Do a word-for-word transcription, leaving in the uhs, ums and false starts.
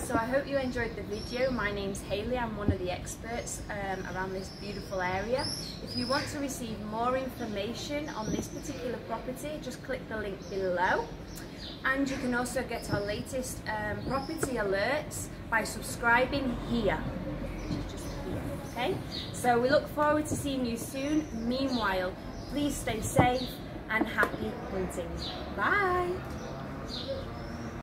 so I hope you enjoyed the video. My name's Hayley, I'm one of the experts um, around this beautiful area. If you want to receive more information on this particular property, just click the link below. And you can also get our latest um, property alerts by subscribing here, which is just here, okay? So we look forward to seeing you soon. Meanwhile, please stay safe and happy hunting. Bye!